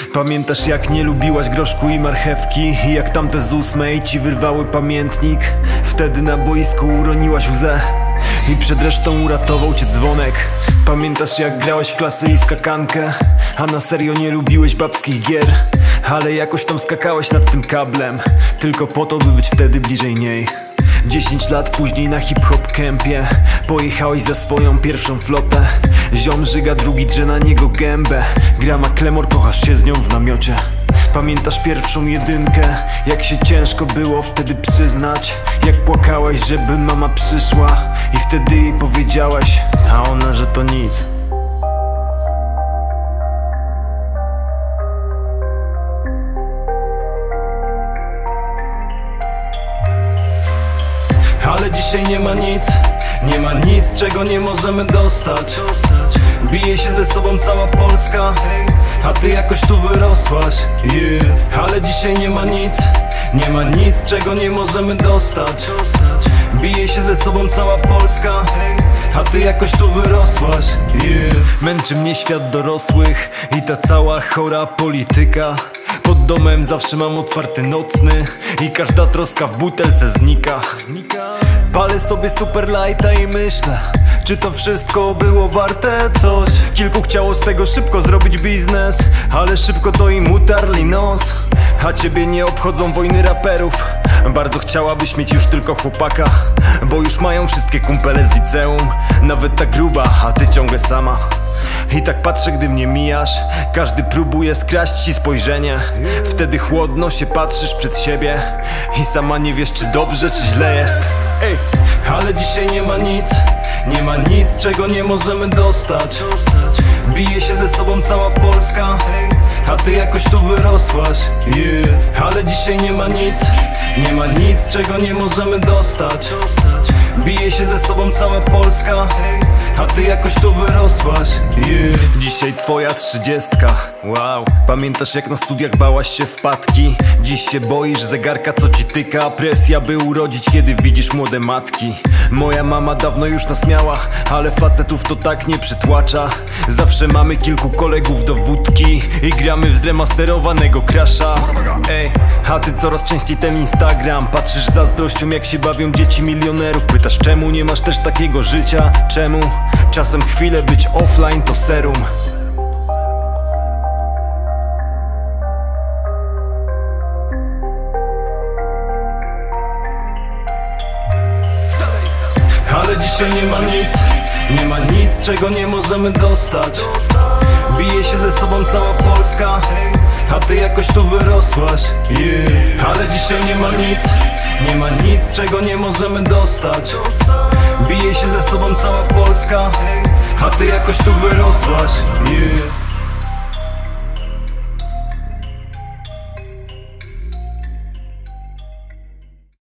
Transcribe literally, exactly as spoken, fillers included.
Pamiętasz jak nie lubiłaś groszku i marchewki i jak tamte z ósmej ci wyrwały pamiętnik? Wtedy na boisku uroniłaś łzę i przed resztą uratował cię dzwonek. Pamiętasz jak grałeś w klasy i skakankę, a na serio nie lubiłeś babskich gier, ale jakoś tam skakałeś nad tym kablem, tylko po to, by być wtedy bliżej niej. Dziesięć lat później na hip-hop kempie pojechałeś za swoją pierwszą flotę. Ziom żyga, drugi drze na niego gębę. Gra Macklemore, kochasz się z nią w namiocie. Pamiętasz pierwszą jedynkę, jak się ciężko było wtedy przyznać, jak płakałeś, żeby mama przyszła i wtedy jej powiedziałeś, a ona, że to nic. Ale dzisiaj nie ma nic, nie ma nic, czego nie możemy dostać. Bije się ze sobą cała Polska, a ty jakoś tu wyrosłaś, yeah. Ale dzisiaj nie ma nic, nie ma nic, czego nie możemy dostać. Bije się ze sobą cała Polska, a ty jakoś tu wyrosłaś, yeah. Męczy mnie świat dorosłych i ta cała chora polityka. Pod domem zawsze mam otwarty nocny i każda troska w butelce znika. Palę sobie super lighta i myślę, czy to wszystko było warte coś? Kilku chciało z tego szybko zrobić biznes, ale szybko to im utarli nos. A ciebie nie obchodzą wojny raperów, bardzo chciałabyś mieć już tylko chłopaka, bo już mają wszystkie kumpele z liceum, nawet ta gruba, a ty ciągle sama. I tak patrzę, gdy mnie mijasz, każdy próbuje skraść ci spojrzenie. Wtedy chłodno się patrzysz przed siebie i sama nie wiesz, czy dobrze, czy źle jest. Ej. Ale dzisiaj nie ma nic, nie ma nic, czego nie możemy dostać. Bije się ze sobą cała Polska, a ty jakoś tu wyrosłaś, yeah. Ale dzisiaj nie ma nic, nie ma nic, czego nie możemy dostać. Bije się ze sobą cała Polska, a ty jakoś tu wyrosłaś, yeah. Dzisiaj twoja trzydziestka, wow. Pamiętasz jak na studiach bałaś się wpadki? Dziś się boisz zegarka, co ci tyka. Presja by urodzić, kiedy widzisz młode matki. Moja mama dawno już nas miała, ale facetów to tak nie przytłacza. Zawsze mamy kilku kolegów do wódki i gramy w zremasterowanego Crasha. Ej, a ty coraz częściej ten Instagram patrzysz z zazdrością, jak się bawią dzieci milionerów. Pytasz, czemu nie masz też takiego życia? Czemu? Czasem chwilę być offline to serum. Ale dzisiaj nie ma nic, nie ma nic, czego nie możemy dostać. Bije się ze sobą cała Polska, a ty jakoś tu wyrosłaś, yeah. Ale dzisiaj nie ma nic, nie ma nic, czego nie możemy dostać. Bije się ze sobą cała Polska, a ty jakoś tu wyrosłaś.